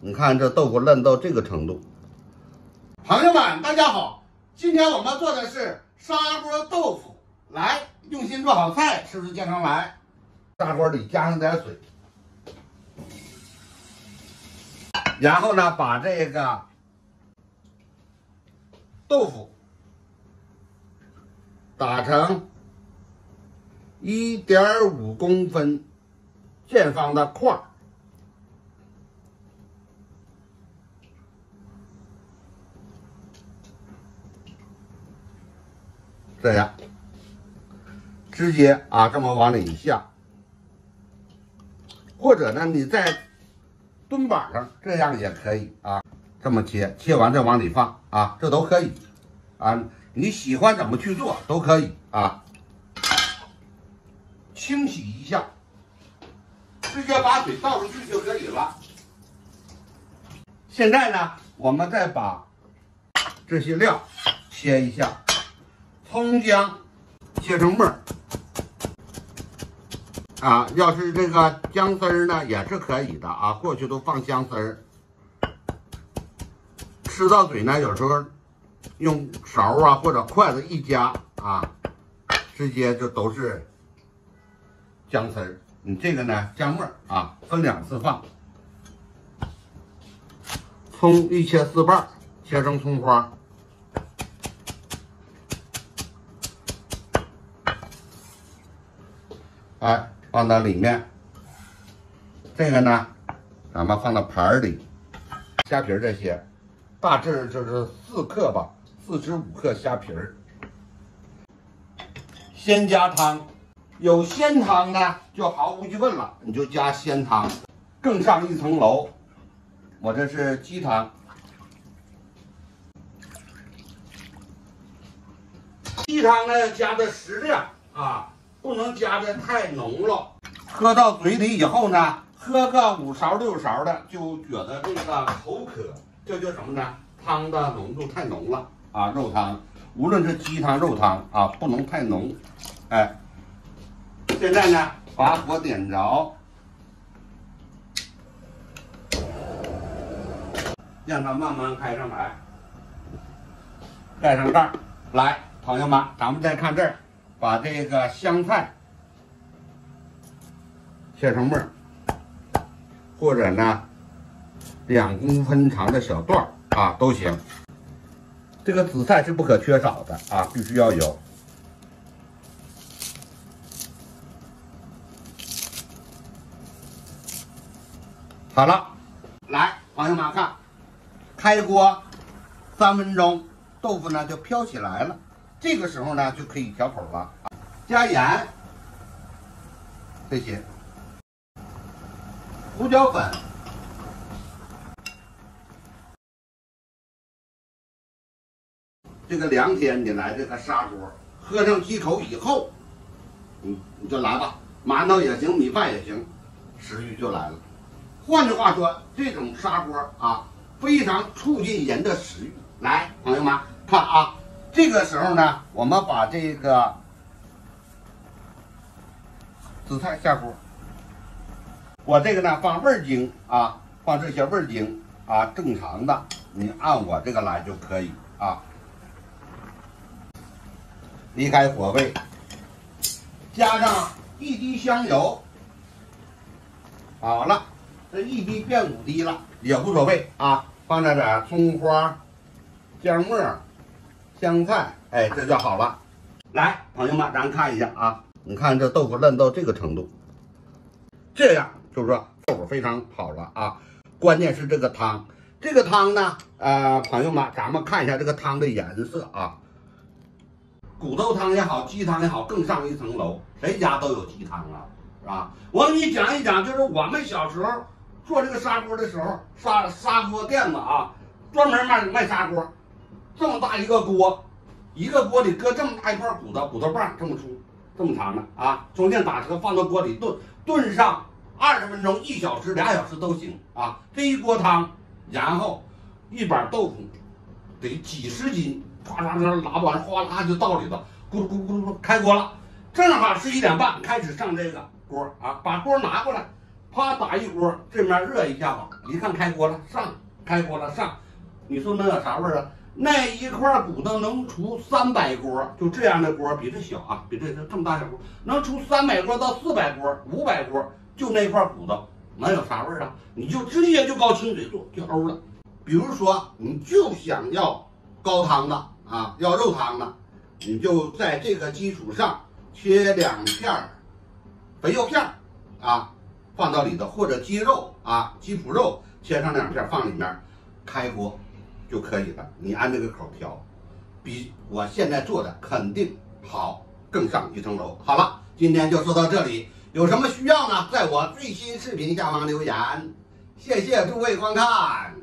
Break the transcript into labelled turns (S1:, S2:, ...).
S1: 你看这豆腐嫩到这个程度。朋友们，大家好，今天我们做的是砂锅豆腐。来，用心做好菜，吃出健康来。砂锅里加上点水，然后呢，把这个豆腐打成1.5公分见方的块儿。这样，直接这么往里一下，或者呢，你在墩板上这样也可以这么切，切完再往里放这都可以你喜欢怎么去做都可以清洗一下，直接把水倒出去就可以了。现在呢，我们再把这些料切一下。葱姜切成末儿要是这个姜丝儿呢也是可以的过去都放姜丝儿，吃到嘴呢有时候用勺或者筷子一夹直接就都是姜丝儿。你这个呢姜末儿分2次放，葱一切4瓣，切成葱花。放到里面，这个呢，咱们放到盘里。虾皮这些，大致就是4克吧，4至5克虾皮儿。先加汤，有鲜汤呢，就毫无疑问了，你就加鲜汤，更上一层楼。我这是鸡汤，鸡汤呢要加的适量不能加的太浓了，喝到嘴里以后呢，喝个5勺6勺的就觉得这个口渴，这就什么呢？汤的浓度太浓了肉汤，无论是鸡汤、肉汤不能太浓。现在呢，把火点着，让它慢慢开上来，盖上盖儿。来，朋友们，咱们再看这儿。把这个香菜切成末儿，或者呢2公分长的小段都行。这个紫菜是不可缺少的必须要有。好了，来，朋友们看，开锅3分钟，豆腐呢就飘起来了。这个时候呢，就可以调口了加盐，这些胡椒粉，这个2天你来这个砂锅，喝上几口以后，你就来吧，馒头也行，米饭也行，食欲就来了。换句话说，这种砂锅非常促进人的食欲。来，朋友们看这个时候呢，我们把这个紫菜下锅。我这个呢放味精放这些味精正常的，你按我这个来就可以离开火位，加上1滴香油。好了，这1滴变5滴了也无所谓放着点葱花、姜末、香菜，这就好了。来，朋友们，咱看一下你看这豆腐嫩到这个程度，这样就是说豆腐非常好了关键是这个汤，这个汤呢，朋友们，咱们看一下这个汤的颜色骨头汤也好，鸡汤也好，更上一层楼。谁家都有鸡汤是吧？我给你讲一讲，就是我们小时候做这个砂锅的时候，砂锅店子专门卖砂锅。这么大一个锅，一个锅里搁这么大一块骨头棒这么粗这么长的中间打折放到锅里炖上20分钟、1小时、2小时都行这一锅汤，然后一板豆腐得几十斤，唰唰唰拉完哗啦就倒里头，咕噜咕噜咕噜开锅了。正好11点半开始上这个锅把锅拿过来， 啪打一锅，这面热一下子，一看开锅了，上，开锅了上，你说能有啥味儿啊？那一块骨头能出300锅，就这样的锅，比这小啊，比这么大小锅，能出300锅到400锅、500锅，就那块骨头，能有啥味儿啊？你就直接就高清水做就欧了。比如说，你就想要高汤的啊，要肉汤的，你就在这个基础上切2片肥肉片啊，放到里头，或者鸡肉啊，鸡脯肉切上2片放里面，开锅就可以了。你按这个口调，比我现在做的肯定好，更上一层楼。好了，今天就说到这里，有什么需要呢？在我最新视频下方留言。谢谢诸位观看。